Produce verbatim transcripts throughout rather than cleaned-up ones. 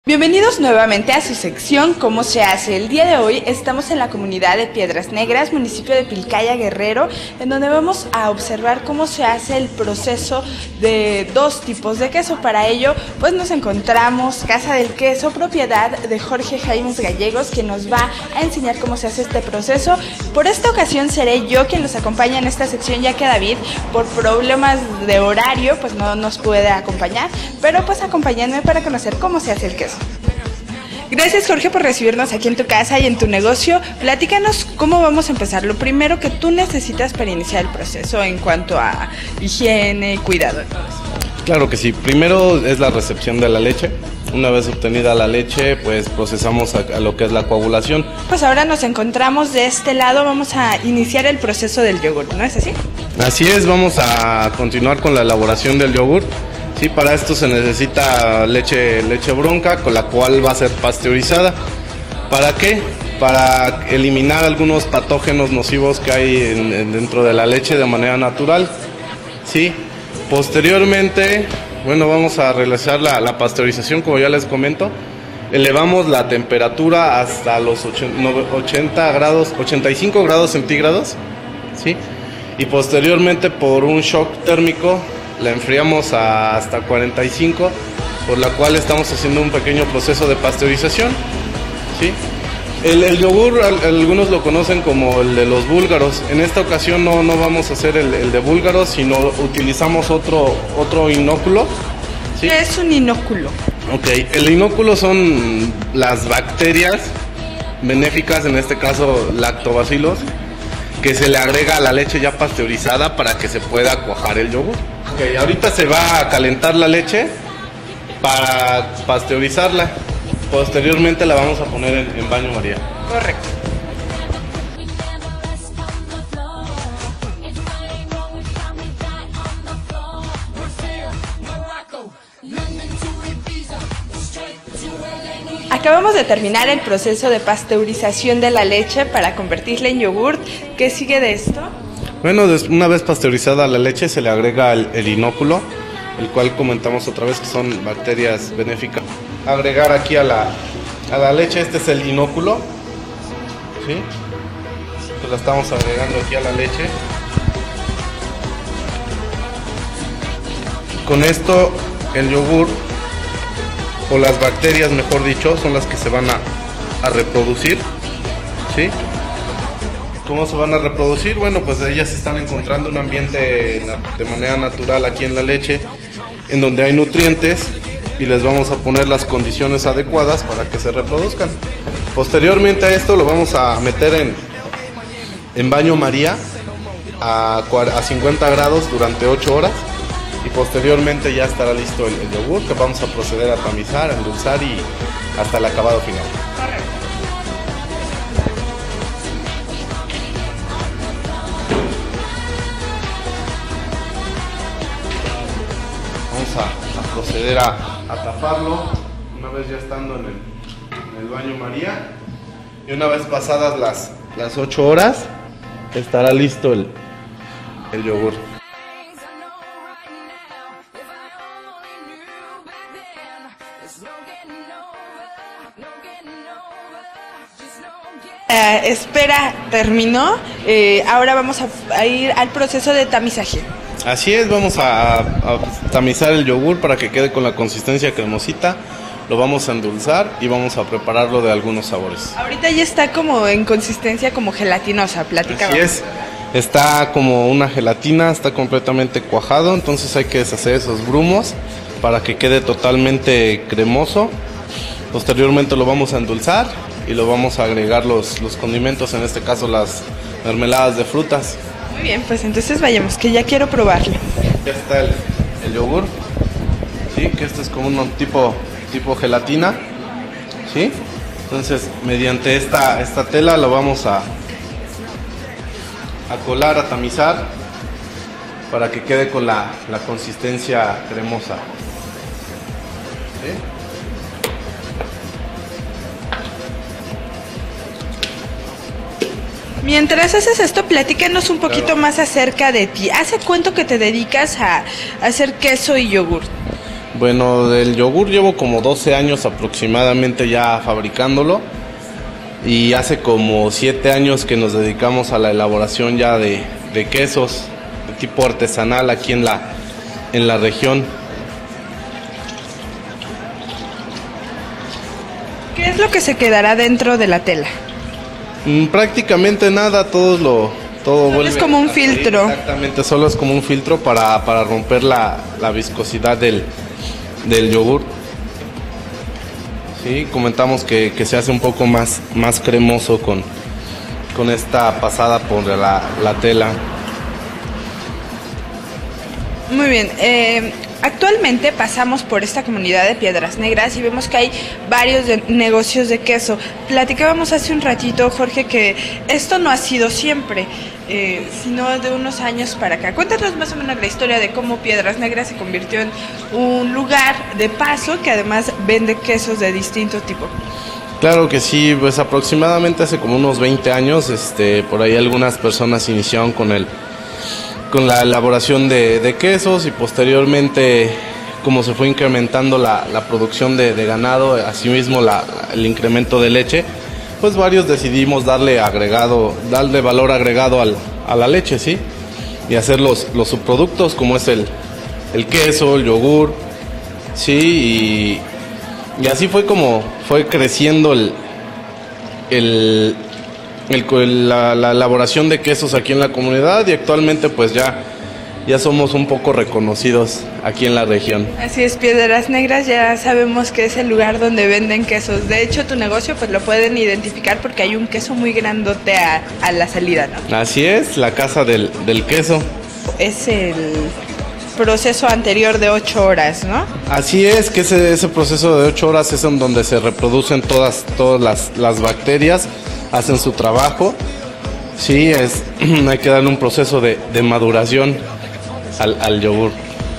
Bienvenidos nuevamente a su sección ¿Cómo se hace? El día de hoy estamos en la comunidad de Piedras Negras, municipio de Pilcaya, Guerrero, en donde vamos a observar cómo se hace el proceso de dos tipos de queso. Para ello, pues nos encontramos Casa del Queso, propiedad de Jorge Jaimes Gallegos, quien nos va a enseñar cómo se hace este proceso. Por esta ocasión seré yo quien los acompaña en esta sección, ya que David, por problemas de horario, pues no nos puede acompañar, pero pues acompáñenme para conocer cómo se hace el queso. Gracias, Jorge, por recibirnos aquí en tu casa y en tu negocio. Platícanos cómo vamos a empezar. Lo primero que tú necesitas para iniciar el proceso en cuanto a higiene y cuidado. Claro que sí. Primero es la recepción de la leche. Una vez obtenida la leche, pues procesamos a, a lo que es la coagulación. Pues ahora nos encontramos de este lado. Vamos a iniciar el proceso del yogur, ¿no es así? Así es, vamos a continuar con la elaboración del yogur. Sí, para esto se necesita leche, leche bronca, con la cual va a ser pasteurizada. ¿Para qué? Para eliminar algunos patógenos nocivos que hay en, en, dentro de la leche de manera natural. Sí. Posteriormente, bueno, vamos a realizar la, la pasteurización, como ya les comento. Elevamos la temperatura hasta los ochenta grados, ochenta y cinco grados centígrados. Sí. Y posteriormente, por un shock térmico, la enfriamos a hasta cuarenta y cinco, por la cual estamos haciendo un pequeño proceso de pasteurización. ¿Sí? El, el yogur, algunos lo conocen como el de los búlgaros. En esta ocasión no, no vamos a hacer el, el de búlgaros, sino utilizamos otro, otro inóculo. ¿Sí? ¿Qué es un inóculo? Ok, el inóculo son las bacterias benéficas, en este caso lactobacilos, que se le agrega a la leche ya pasteurizada para que se pueda cuajar el yogur. Ok, ahorita se va a calentar la leche para pasteurizarla. Posteriormente la vamos a poner en, en baño María. Correcto. Acabamos de terminar el proceso de pasteurización de la leche para convertirla en yogurt. ¿Qué sigue de esto? Bueno, una vez pasteurizada la leche se le agrega el, el inóculo, el cual comentamos otra vez que son bacterias benéficas. Agregar aquí a la, a la leche, este es el inóculo, ¿sí? Pues la estamos agregando aquí a la leche. Con esto el yogur, o las bacterias mejor dicho, son las que se van a, a reproducir, ¿sí? ¿Cómo se van a reproducir? Bueno, pues ellas están encontrando un ambiente de manera natural aquí en la leche, en donde hay nutrientes, y les vamos a poner las condiciones adecuadas para que se reproduzcan. Posteriormente a esto lo vamos a meter en, en baño María a, a cincuenta grados durante ocho horas, y posteriormente ya estará listo el, el yogur, que vamos a proceder a tamizar, a endulzar y hasta el acabado final. Vamos a, a proceder a, a taparlo una vez ya estando en el, en el baño María, y una vez pasadas las, las ocho horas estará listo el, el yogur. Uh, espera, terminó. Eh, ahora vamos a, a ir al proceso de tamizaje. Así es, vamos a, a tamizar el yogur para que quede con la consistencia cremosita. Lo vamos a endulzar y vamos a prepararlo de algunos sabores. Ahorita ya está como en consistencia como gelatinosa, platicaba. Así es, está como una gelatina, está completamente cuajado, entonces hay que deshacer esos grumos para que quede totalmente cremoso. Posteriormente lo vamos a endulzar y lo vamos a agregar los, los condimentos, en este caso las mermeladas de frutas. Muy bien, pues entonces vayamos, que ya quiero probarlo. Ya está el, el yogur, ¿sí? Que este es como un tipo, tipo gelatina, ¿sí? Entonces mediante esta, esta tela lo vamos a, a colar, a tamizar, para que quede con la, la consistencia cremosa, ¿sí? Mientras haces esto, platícanos un poquito Claro. más acerca de ti. ¿Hace cuánto que te dedicas a, a hacer queso y yogur? Bueno, del yogur llevo como doce años aproximadamente ya fabricándolo. Y hace como siete años que nos dedicamos a la elaboración ya de, de quesos de tipo artesanal aquí en la, en la región. ¿Qué es lo que se quedará dentro de la tela? Mm, prácticamente nada, todo lo todo Solo vuelve es como un a- filtro. Exactamente, solo es como un filtro para, para romper la, la viscosidad del, del yogur. Sí, comentamos que, que se hace un poco más, más cremoso con, con esta pasada por la, la tela. Muy bien, eh, actualmente pasamos por esta comunidad de Piedras Negras y vemos que hay varios de- negocios de queso. Platicábamos hace un ratito, Jorge, que esto no ha sido siempre, eh, sino de unos años para acá. Cuéntanos más o menos la historia de cómo Piedras Negras se convirtió en un lugar de paso que además vende quesos de distinto tipo. Claro que sí, pues aproximadamente hace como unos veinte años, este, por ahí algunas personas iniciaron con el con la elaboración de, de quesos y posteriormente, como se fue incrementando la, la producción de, de ganado, asimismo la, el incremento de leche, pues varios decidimos darle agregado, darle valor agregado al, a la leche, ¿sí? Y hacer los, los subproductos como es el, el queso, el yogur, ¿sí? Y, y así fue como fue creciendo el, el El- la, la elaboración de quesos aquí en la comunidad y actualmente pues ya, ya somos un poco reconocidos aquí en la región. Así es, Piedras Negras ya sabemos que es el lugar donde venden quesos. De hecho, tu negocio pues lo pueden identificar porque hay un queso muy grandote a, a la salida, ¿no? Así es, la casa del, del queso. Es el proceso anterior de ocho horas, ¿no? Así es, que ese, ese proceso de ocho horas es en donde se reproducen todas, todas las, las bacterias, hacen su trabajo. Sí, es, hay que darle un proceso de, de maduración al, al yogur.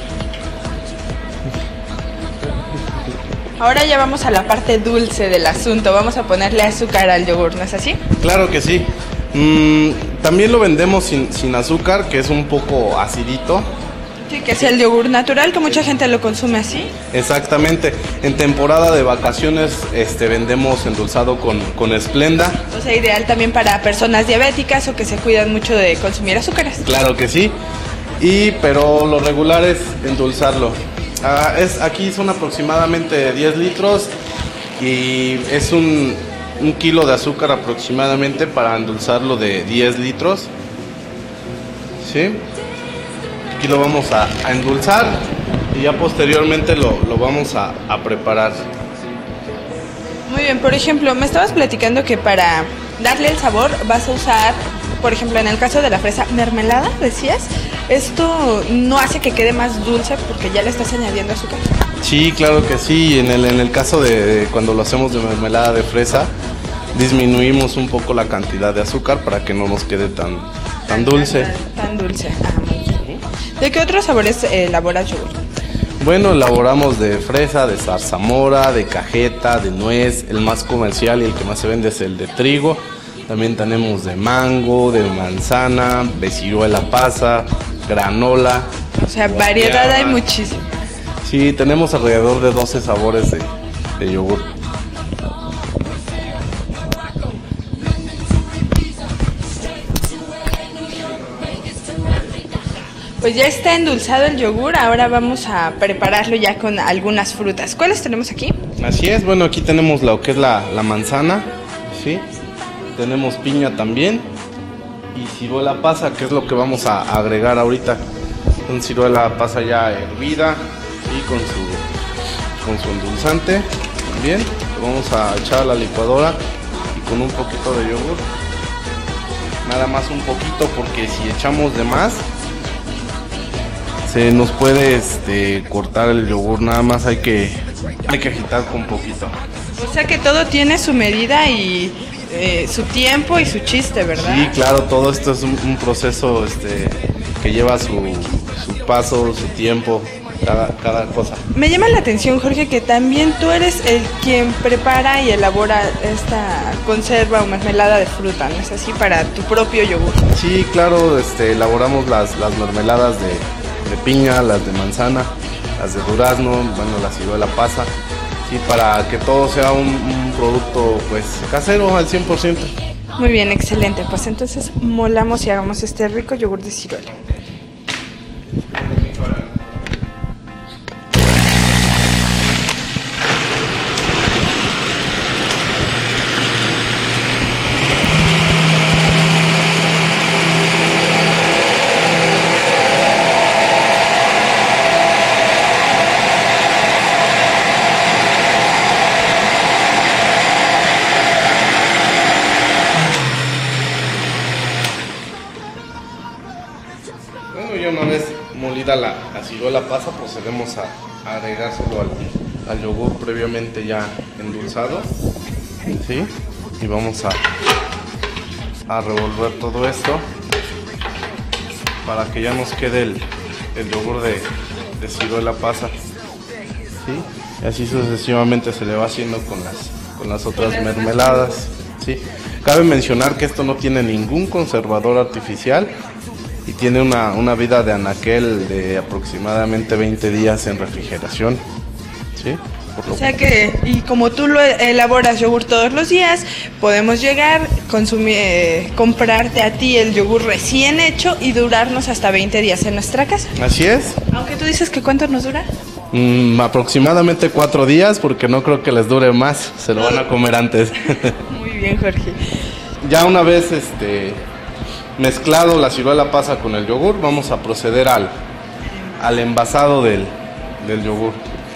Ahora ya vamos a la parte dulce del asunto. Vamos a ponerle azúcar al yogur, ¿no es así? Claro que sí. Mm, también lo vendemos sin, sin azúcar, que es un poco acidito. Sí, que es el yogur natural, que mucha gente lo consume así. Exactamente. En temporada de vacaciones este, vendemos endulzado con, con Esplenda. O sea, ideal también para personas diabéticas o que se cuidan mucho de consumir azúcares. Claro que sí. Y, pero lo regular es endulzarlo. Ah, es, aquí son aproximadamente diez litros y es un, un kilo de azúcar aproximadamente para endulzarlo de diez litros. ¿Sí? Aquí lo vamos a, a endulzar y ya posteriormente lo, lo vamos a, a preparar. Muy bien, por ejemplo, me estabas platicando que para darle el sabor vas a usar, por ejemplo, en el caso de la fresa, mermelada, decías. Esto no hace que quede más dulce porque ya le estás añadiendo azúcar. Sí, claro que sí. En el, en el caso de, de cuando lo hacemos de mermelada de fresa, disminuimos un poco la cantidad de azúcar para que no nos quede tan, tan dulce. Tan, tan dulce. Ah, muy bien. ¿De qué otros sabores eh, elaboras yogur? Bueno, elaboramos de fresa, de zarzamora, de cajeta, de nuez. El más comercial y el que más se vende es el de trigo. También tenemos de mango, de manzana, de ciruela pasa, granola. O sea, variedad hay muchísima. Sí, tenemos alrededor de doce sabores de, de yogur. Pues ya está endulzado el yogur, ahora vamos a prepararlo ya con algunas frutas. ¿Cuáles tenemos aquí? Así es, bueno, aquí tenemos lo que es la, la manzana, ¿sí? Tenemos piña también y ciruela pasa, que es lo que vamos a agregar ahorita. Un ciruela pasa ya hervida y con su, con su endulzante también. Lo vamos a echar a la licuadora y con un poquito de yogur. Nada más un poquito porque si echamos de más se nos puede este, cortar el yogur, nada más hay que, hay que agitar con poquito. O sea que todo tiene su medida y eh, su tiempo y su chiste, ¿verdad? Sí, claro, todo esto es un, un proceso este, que lleva su, su paso, su tiempo, cada, cada cosa. Me llama la atención, Jorge, que también tú eres el quien prepara y elabora esta conserva o mermelada de fruta, ¿no es así? Para tu propio yogur. Sí, claro, este, elaboramos las, las mermeladas de, de piña, las de manzana, las de durazno, bueno, la ciruela pasa, ¿sí? Para que todo sea un, un producto pues casero al cien por ciento. Muy bien, excelente. Pues entonces molamos y hagamos este rico yogur de ciruela. Bueno, ya una vez molida la, la ciruela pasa, procedemos a, a agregárselo al, al yogur previamente ya endulzado, ¿sí? Y vamos a, a revolver todo esto para que ya nos quede el, el yogur de, de ciruela pasa, ¿sí? Y así sucesivamente se le va haciendo con las, con las otras mermeladas, ¿sí? Cabe mencionar que esto no tiene ningún conservador artificial y tiene una, una vida de anaquel de aproximadamente veinte días en refrigeración, ¿sí? Por lo O sea que, y como tú lo elaboras yogur todos los días, podemos llegar, consumir, eh, comprarte a ti el yogur recién hecho y durarnos hasta veinte días en nuestra casa. Así es. Aunque tú dices que ¿cuánto nos dura? Mm, aproximadamente cuatro días porque no creo que les dure más, se lo van a comer antes. Muy bien, Jorge. Ya una vez este mezclado la ciruela pasa con el yogur, vamos a proceder al, al envasado del, del yogur.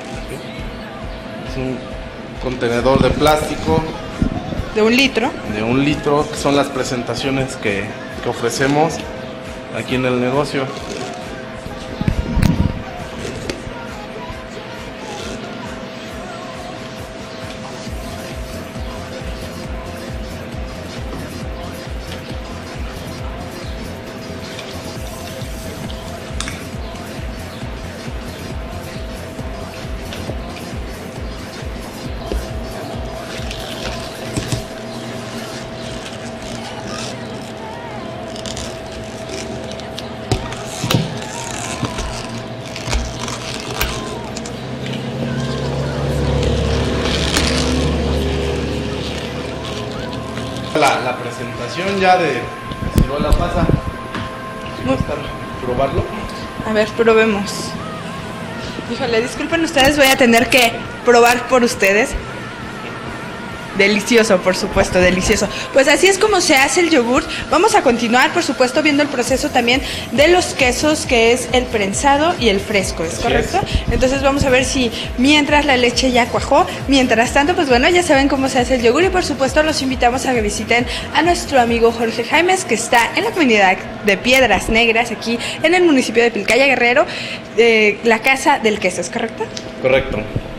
Es un contenedor de plástico De un litro. de un litro, que son las presentaciones que, que ofrecemos aquí en el negocio. La, la presentación ya de ciruela pasa. Muy- ¿Probarlo? A ver, probemos. Híjole, disculpen ustedes, voy a tener que probar por ustedes. Delicioso, por supuesto, delicioso. Pues así es como se hace el yogur. Vamos a continuar, por supuesto, viendo el proceso también de los quesos, que es el prensado y el fresco, ¿es Así correcto? es. Entonces vamos a ver si mientras la leche ya cuajó, mientras tanto, pues bueno, ya saben cómo se hace el yogur y por supuesto los invitamos a que visiten a nuestro amigo Jorge Jaimes, que está en la comunidad de Piedras Negras, aquí en el municipio de Pilcaya Guerrero, eh, la Casa del Queso, ¿es correcto? Correcto.